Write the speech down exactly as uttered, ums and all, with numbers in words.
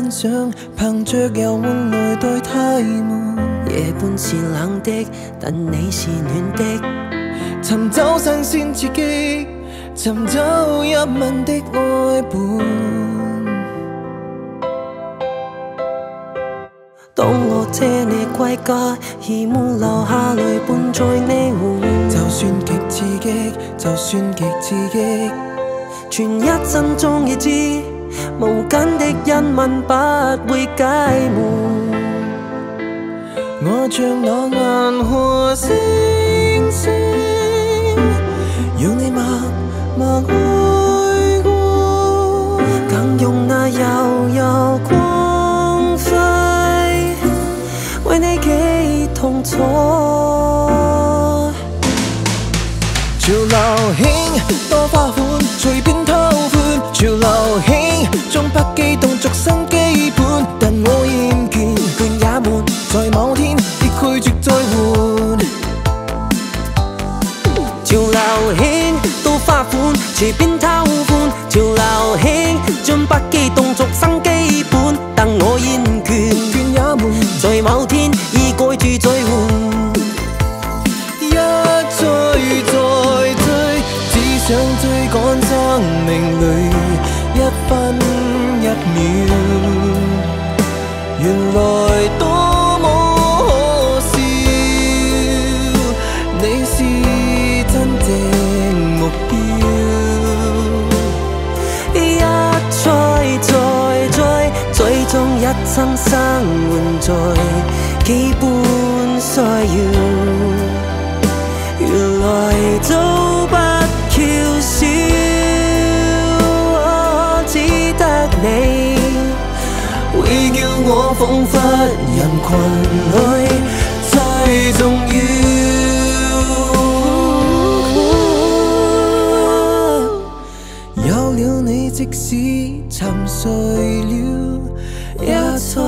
欣賞，憑着柔溫來代替悶。 夜半是冷的，但你是暖的。 尋找新鮮刺激，尋找一吻的愛伴。 當我車你歸家，而沒留下淚伴在你回。 就算極刺激，就算極刺激， 全一生中已知，無緊的一吻不會解悶。 我像那銀河星星，要你默默愛過， 更用那悠悠光輝為你記痛楚。 潮流興多花款，隨便偷歡。潮流興中不羈動逐生基本，但我厭倦，倦也悶，在某天亦拒絕再換。 潮流興多花款，隨便偷歡。潮流興中不羈動逐生基本，但我厭倦， 倦也悶， 在某天已改住再換。 一追再追，只想追趕生命裏一分一秒，原來多麼可笑。你是真正目標， 一追再追，最終一生生活在基本需要。原來早不缺少，只得你會叫我彷彿人群裏最重要。有了你，即使沉睡了，一再